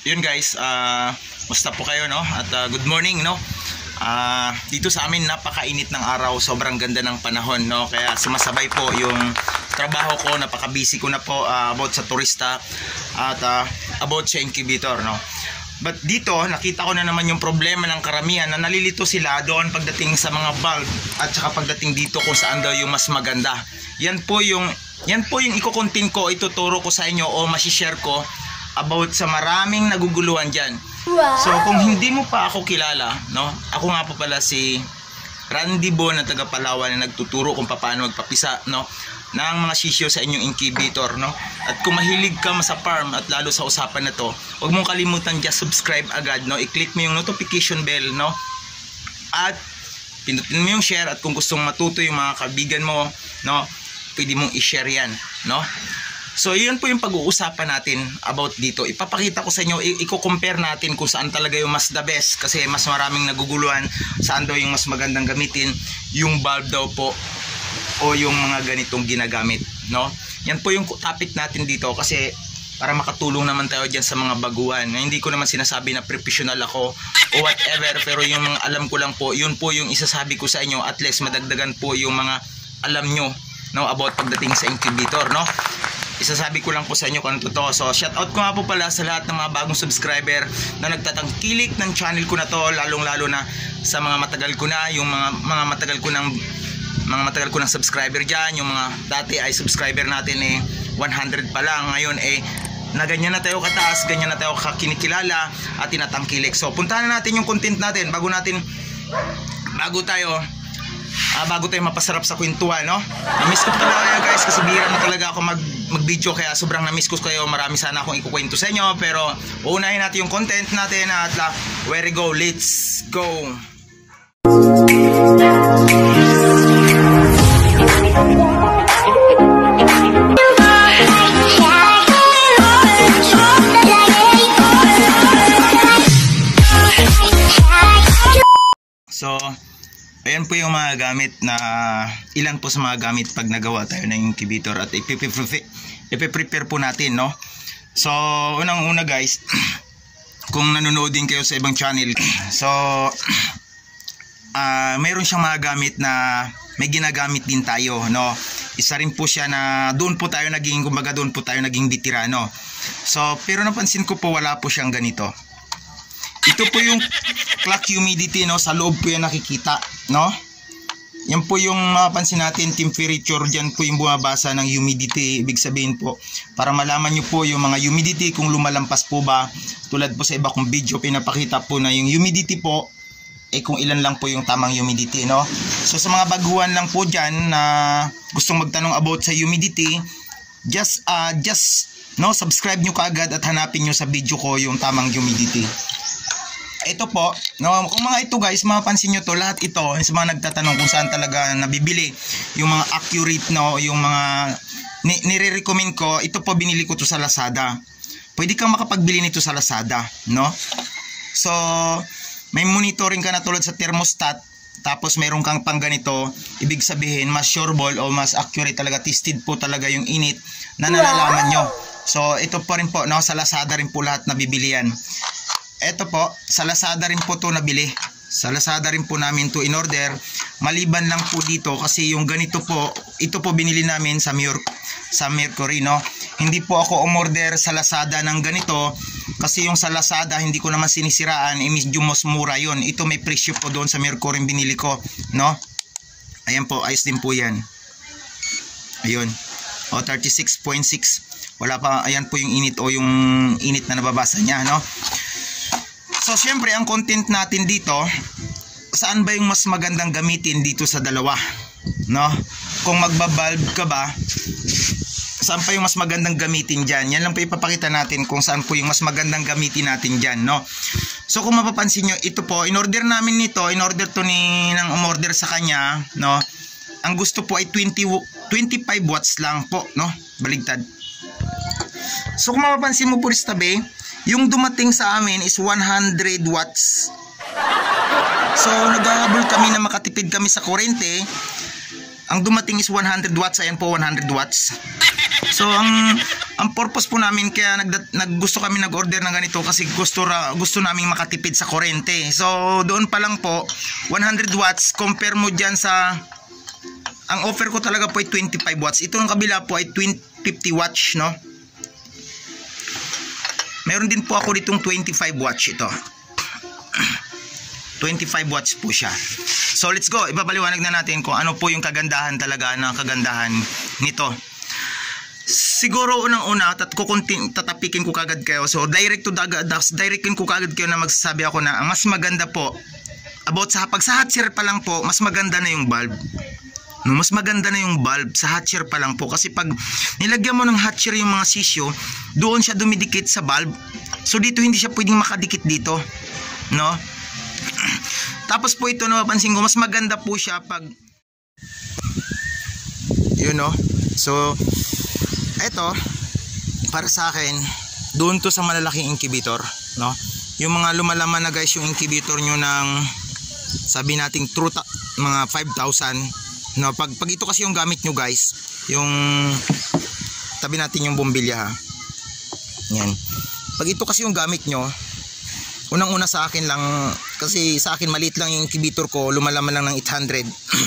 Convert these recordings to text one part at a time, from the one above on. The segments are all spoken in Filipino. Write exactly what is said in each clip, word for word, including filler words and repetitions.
yun guys, uh, musta po kayo, no? At uh, good morning, no? Uh, dito sa amin napakainit ng araw, sobrang ganda ng panahon, no? Kaya sumasabay po yung trabaho ko, napaka-busy ko na po uh, about sa turista at uh, about sa incubator, no? But dito, nakita ko na naman yung problema ng karamihan na nalilito sila doon pagdating sa mga bulb at saka pagdating dito kung saan daw yung mas maganda. Yan po yung yan po yung iko-content ko, ituturo ko sa inyo o masishare ko about sa maraming naguguluhan dyan. Wow. So kung hindi mo pa ako kilala, no? Ako nga po pala si Randy Bon na taga Palawan na nagtuturo kung paano magpapisa, no? ng mga sisyo sa inyong incubator, no? At kung mahilig ka sa farm at lalo sa usapan na to, huwag mong kalimutan just subscribe agad, no? I-click mo yung notification bell, no? At pindutin mo yung share, at kung gustong matuto yung mga kaibigan mo, no? Pwede mong i-share yan, no? So yun po yung pag-uusapan natin about dito. Ipapakita ko sa inyo, i-compare natin kung saan talaga yung mas the best, kasi mas maraming naguguluhan saan daw yung mas magandang gamitin, yung bulb daw po o yung mga ganitong ginagamit, no? Yan po yung topic natin dito, kasi para makatulong naman tayo dyan sa mga baguhan. Hindi ko naman sinasabi na professional ako o whatever, pero yung mga alam ko lang po, yun po yung isasabi ko sa inyo, at least madagdagan po yung mga alam nyo, no, about pagdating sa incubator, no? Isasabi ko lang po sa inyo kung ano totoo. So shout out ko nga po pala sa lahat ng mga bagong subscriber na nagtatangkilik ng channel ko na to, lalong lalo na sa mga matagal ko na, yung mga, mga matagal ko ng mga matagal ko ng subscriber dyan. Yung mga dati ay subscriber natin eh one hundred pa lang, ngayon eh na ganyan na tayo kataas, ganyan na tayo kinikilala at tinatangkilik. So puntahan na natin yung content natin bago natin bago tayo Ah, bago tayo mapasarap sa kwentuhan, no? Na-miss ko talaga kayo guys, kasi bihira na talaga ako mag, mag-video, kaya sobrang na-miss ko kayo. Marami sana akong ikukwento sa inyo, pero uunahin natin yung content natin at la, where we go, let's go! So, ayan po yung mga gamit na ilan po sa mga gamit pag nagawa tayo ng incubator at ipiprepare po natin, no? So unang-una guys, kung nanonood din kayo sa ibang channel, so uh, mayroon siyang mga gamit na may ginagamit din tayo, no? Isa rin po siya na doon po tayo naging, kumbaga doon po tayo naging veterano. So pero napansin ko po wala po siyang ganito. Ito po yung clock humidity, no? Sa loob po yan nakikita, no? Yan po yung mapansin natin, temperature, dyan po yung bumabasa ng humidity. Ibig sabihin po, para malaman nyo po yung mga humidity kung lumalampas po ba. Tulad po sa iba kong video, pinapakita po na yung humidity po eh kung ilan lang po yung tamang humidity, no? So sa mga baguhan lang po dyan na gustong magtanong about sa humidity, just uh, just no, subscribe nyo kaagad at hanapin nyo sa video ko yung tamang humidity. Ito po, no, kung mga ito guys, mapapansin nyo to, lahat ito, sa mga nagtatanong kung saan talaga nabibili yung mga accurate, no, yung mga nire-recommend ko, ito po binili ko to sa Lazada. Pwede kang makapagbili nito sa Lazada, no? So, may monitoring ka na tulad sa thermostat, tapos mayroon kang pang ganito, ibig sabihin, mas sureball o mas accurate talaga, tested po talaga yung init na nalalaman nyo. So, ito po rin po, no, sa Lazada rin po lahat nabibili yan. Ito po, sa Lazada rin po to nabili. Sa Lazada rin po namin to in order. Maliban lang po dito kasi yung ganito po, ito po binili namin sa Mer sa Mercury, no? Hindi po ako umorder sa Lazada ng ganito kasi yung sa Lazada hindi ko naman sinisiraan, eh, medyo mas mura yun. Ito may presyo po doon sa Mercury binili ko, no? Ayan po, ayos din po yan. Ayun. O, thirty-six point six. Wala pa, ayan po yung init o yung init na nababasa niya, no? So syempre ang content natin dito, saan ba yung mas magandang gamitin dito sa dalawa, no? Kung magbabalb ka ba, saan pa yung mas magandang gamitin dyan? Yan lang po ipapakita natin kung saan po yung mas magandang gamitin natin dyan, no? So kung mapapansin nyo, ito po, in order namin nito, in order to ni nang umorder sa kanya, no? Ang gusto po ay twenty, twenty-five watts lang po, no? Baligtad. So kung mapapansin mo po sa tabi, yung dumating sa amin is one hundred watts. So naghahabol kami na makatipid kami sa kuryente. Ang dumating is one hundred watts. Ayan po, one hundred watts. So ang ang purpose po namin kaya nag, nag gusto kami nag-order ng ganito kasi gusto ra, gusto naming makatipid sa kuryente. So doon pa lang po one hundred watts, compare mo diyan sa ang offer ko talaga po ay twenty-five watts. Ito ng kabila po ay fifty watts, no? Meron din po ako ditong twenty-five watts ito. twenty-five watts po siya. So let's go. Ibabaliwanag na natin kung ano po yung kagandahan talaga ng kagandahan nito. Siguro unang-una tat kukuntin tatapikin ko kagad kayo. So direct to daga, directin ko kagad kayo na magsasabi ako na ang mas maganda po about sa pag sa hot share pa lang po, mas maganda na yung bulb. No, mas maganda na yung bulb sa hot share pa lang po kasi pag nilagyan mo ng hot share yung mga sisyo, doon siya dumidikit sa bulb. So dito hindi siya pwedeng makadikit dito, no? Tapos po ito napapansin ko, mas maganda po siya pag yun, no? So eto para sa akin, doon to sa malalaking incubator, no? Yung mga lumalaman na guys, yung incubator nyo ng sabi nating true mga five thousand. No, pag, pag ito kasi yung gamit nyo guys, yung tabi natin yung bombilya ha. Yan. Pag ito kasi yung gamit nyo, unang-una sa akin lang, kasi sa akin maliit lang yung incubator ko, lumalaman lang ng eight hundred.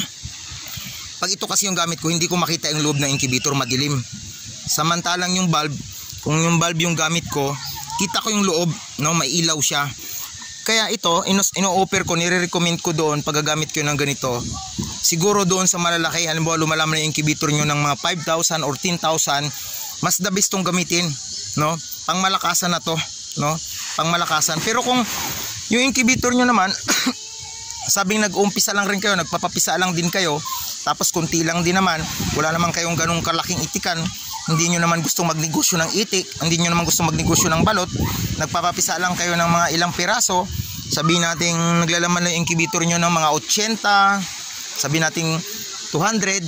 Pag ito kasi yung gamit ko, hindi ko makita yung loob ng incubator, madilim. Samantalang yung bulb, kung yung bulb yung gamit ko, kita ko yung loob, no, may ilaw siya. Kaya ito, ino-offer ko, nire-recommend ko doon pag gagamit ko ng ganito. Siguro doon sa malalaki, halimbawa lumalaman na yung incubator nyo ng mga five thousand or ten thousand, mas the best tong gamitin, no? Pangmalakasan na to, no? Pangmalakasan. Pero kung yung incubator nyo naman, sabing nag-uumpisa lang rin kayo, nagpapapisa lang din kayo, tapos kunti lang din naman, wala naman kayong ganung kalaking itikan, hindi nyo naman gusto magnegosyo ng itik, hindi nyo naman gusto magnegosyo ng balot, nagpapapisa lang kayo ng mga ilang piraso, sabihin natin naglalaman na yung incubator nyo ng mga eighty, sabihin natin two hundred,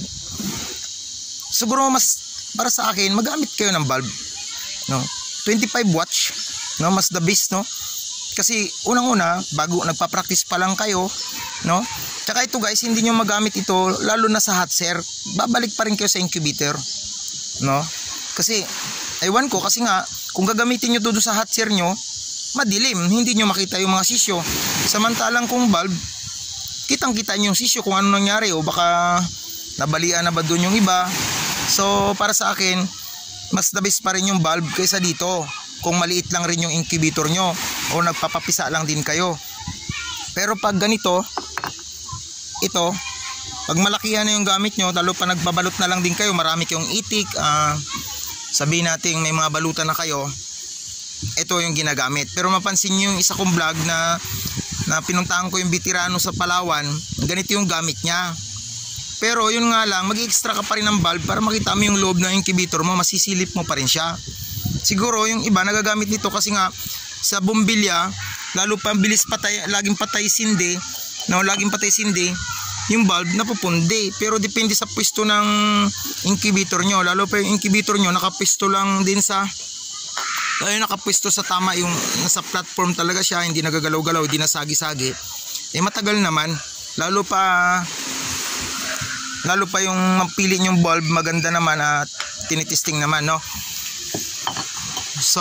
siguro mas para sa akin magamit kayo ng bulb, no? twenty-five watts, no? Mas the best, no? Kasi unang-una bago nagpa-practice pa lang kayo, no? Tsaka ito guys, hindi nyo magamit ito lalo na sa hot share, babalik pa rin kayo sa incubator, no? Kasi ewan ko, kasi nga kung gagamitin nyo to sa hot share nyo, madilim, hindi nyo makita yung mga sisyo. Samantalang kung bulb, kitang kita nyo yung sisyo kung ano nangyari, o baka nabalian na ba doon yung iba. So para sa akin, mas the best pa rin yung bulb kaysa dito kung maliit lang rin yung incubator nyo o nagpapapisa lang din kayo. Pero pag ganito, ito, pag malakihan na yung gamit nyo, lalo pa nagbabalot na lang din kayo, marami kayong itik, uh, sabihin natin may mga balutan na kayo, ito yung ginagamit. Pero mapansin nyo yung isa kong vlog na na pinuntahan ko yung veterano sa Palawan, ganito yung gamit niya. Pero yun nga lang, mag-extra ka pa rin ng bulb para makita mo yung loob ng incubator mo, masisilip mo pa rin siya. Siguro yung iba nagagamit nito kasi nga sa bombilya, lalo pa bilis patay, laging patay sindi, no, laging patay sindi, yung bulb napupundi. Pero depende sa pwesto ng incubator nyo, lalo pa yung incubator nyo nakapwesto lang din sa ay nakapwesto sa tama, yung nasa platform talaga siya, hindi nagagalaw-galaw, hindi nasagi-sagi, eh matagal naman. Lalo pa lalo pa yung mapili yung bulb maganda naman at tinitesting naman, no? So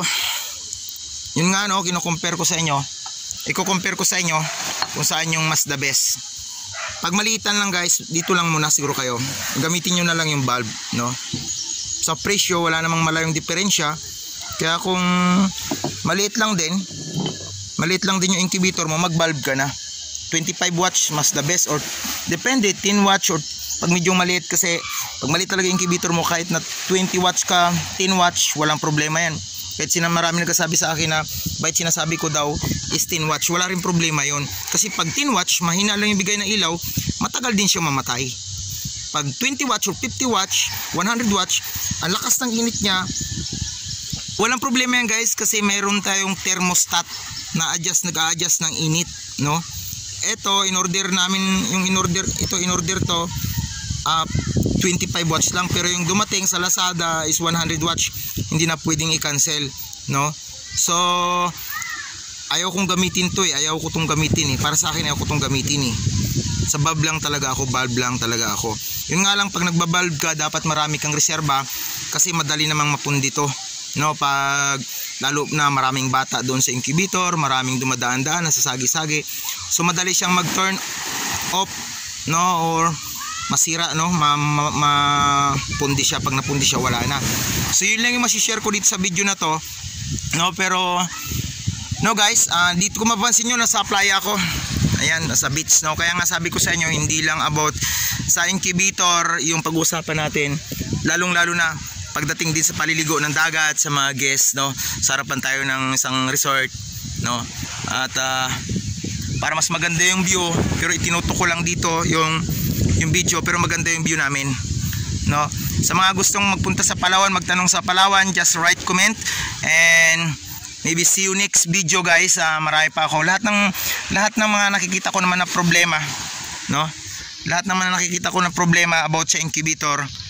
yun nga, no, kino-compare ko sa inyo, i-compare ko sa inyo kung saan yung mas the best. Pag maliitan lang guys, dito lang muna siguro kayo, gamitin nyo na lang yung bulb, no? Sa presyo wala namang malayong diferensya. Kaya kung maliit lang din, maliit lang din yung incubator mo, mag-bulb ka na. twenty-five watts mas the best, or depende, ten watts, or pag medyo maliit, kasi pag maliit talaga yung incubator mo, kahit na twenty watts ka, ten watts, walang problema yan. Kahit sina marami nagsasabi sa akin na bakit sinasabi ko daw is ten watts, wala rin problema yon. Kasi pag ten watts, mahina lang yung bigay ng ilaw, matagal din siya mamatay. Pag twenty watts or fifty watts, one hundred watts, ang lakas ng init niya, walang problema yan guys, kasi mayroon tayong thermostat na adjust, nag-a-adjust ng init, no? Ito in-order namin, yung in-order ito in-order to uh, twenty-five watts lang, pero yung dumating sa Lazada is one hundred watts, hindi na pwedeng i-cancel, no? So ayaw kong gamitin to eh, ayaw ko tong gamitin eh. Para sa akin ayaw ko tong gamitin eh. Sa valve lang talaga ako, valve lang talaga ako. Yun nga lang, pag nagbabalve ka, dapat marami kang reserba kasi madali namang mapundi to, no? Pag lalo na maraming bata doon sa incubator, maraming dumadaan-daan, nasasagi-sagi, so madali siyang mag-turn off, no? Or masira, no? Ma, ma, ma pundi siya. Pag napundi siya, wala na. So yun lang yung masishare ko dito sa video na to, no? Pero no guys, uh, dito kung mapansin nyo, nasa playa ako. Ayan, nasa beach, no? Kaya nga sabi ko sa inyo, hindi lang about sa incubator yung pag-uusapan natin, lalong lalo na pagdating din sa paliligo ng dagat, sa mga guests, no? Sarapan tayo ng isang resort, no? At uh, para mas maganda yung view, pero itinutok ko lang dito yung yung video, pero maganda yung view namin, no? Sa mga gustong magpunta sa Palawan, magtanong sa Palawan, just write comment, and maybe see you next video guys. Uh, marami pa ako. Lahat ng lahat ng mga nakikita ko naman na problema, no? Lahat naman na nakikita ko na problema about sa incubator,